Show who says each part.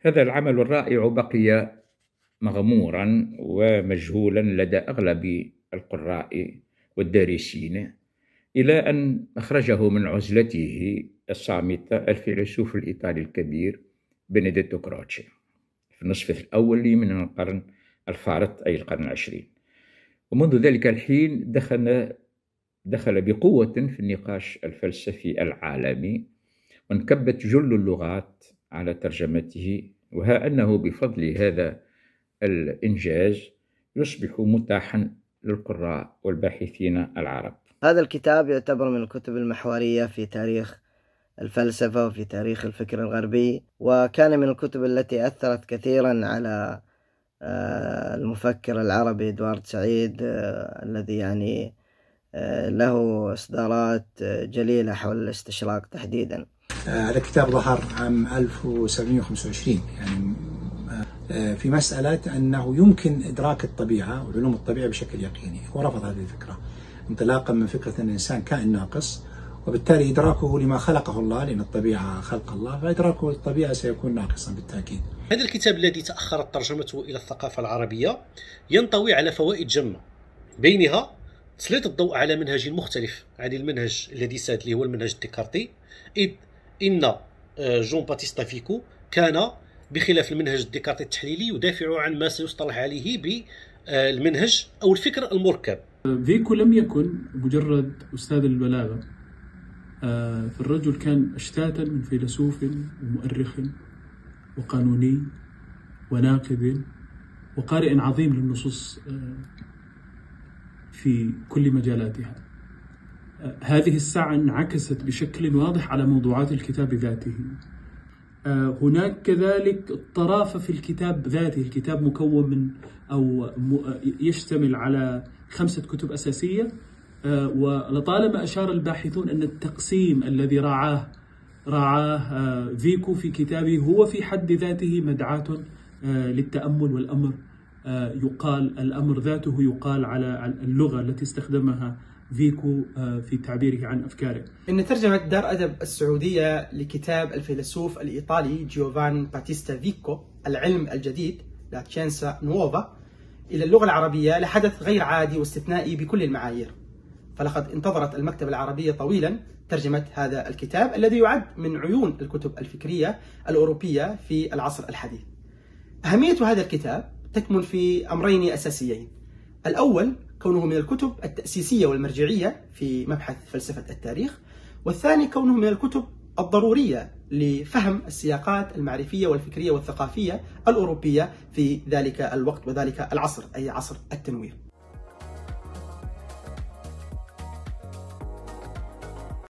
Speaker 1: هذا العمل الرائع بقي مغمورا ومجهولا لدى أغلب القراء والدارسين، إلى أن أخرجه من عزلته الصامتة الفيلسوف الإيطالي الكبير بنديتو كروتشي في النصف الأول من القرن الفارط، أي القرن العشرين. ومنذ ذلك الحين دخل بقوة في النقاش الفلسفي العالمي، وانكبت جل اللغات على ترجمته، وها أنه بفضل هذا الإنجاز يصبح متاحا للقراء والباحثين العرب.
Speaker 2: هذا الكتاب يعتبر من الكتب المحورية في تاريخ الفلسفة وفي تاريخ الفكر الغربي، وكان من الكتب التي أثرت كثيرا على المفكر العربي إدوارد سعيد، الذي يعني له إصدارات جليلة حول الاستشراق تحديدا.
Speaker 3: هذا الكتاب ظهر عام 1725، يعني في مسألة أنه يمكن إدراك الطبيعة وعلوم الطبيعة بشكل يقيني. هو رفض هذه الفكرة انطلاقا من فكرة أن الإنسان كائن ناقص، وبالتالي إدراكه لما خلقه الله، لأن الطبيعة خلق الله، فإدراكه للطبيعة سيكون ناقصا بالتأكيد.
Speaker 4: هذا الكتاب الذي تأخرت ترجمته إلى الثقافة العربية ينطوي على فوائد جمة، بينها تسليط الضوء على منهج مختلف عن المنهج الذي ساد اللي هو المنهج الديكارتي، إذ إن جون باتيستا فيكو كان بخلاف المنهج الديكارتي التحليلي يدافع عن ما سيصطلح عليه بالمنهج أو الفكر المركب.
Speaker 5: فيكو لم يكن مجرد أستاذ البلاغة، فالرجل كان أشتاتا من فيلسوف ومؤرخ وقانوني وناقد وقارئ عظيم للنصوص في كل مجالاتها. هذه السعة انعكست بشكل واضح على موضوعات الكتاب ذاته. هناك كذلك طرافة في الكتاب ذاته. الكتاب مكون من يشتمل على 5 كتب أساسية، ولطالما أشار الباحثون أن التقسيم الذي رعاه فيكو في كتابه هو في حد ذاته مدعاة للتأمل، والأمر الأمر ذاته يقال على اللغة التي استخدمها فيكو في تعبيره عن أفكاره.
Speaker 6: إن ترجمة دار أدب السعودية لكتاب الفيلسوف الإيطالي جيوفاني باتيستا فيكو العلم الجديد لا تشينسا نوفا إلى اللغة العربية لحدث غير عادي واستثنائي بكل المعايير، فلقد انتظرت المكتبة العربية طويلا ترجمة هذا الكتاب الذي يعد من عيون الكتب الفكرية الأوروبية في العصر الحديث. أهمية هذا الكتاب تكمن في أمرين أساسيين: الأول كونه من الكتب التأسيسية والمرجعية في مبحث فلسفة التاريخ، والثاني كونه من الكتب الضرورية لفهم السياقات المعرفية والفكرية والثقافية الأوروبية في ذلك الوقت وذلك العصر، أي عصر التنوير.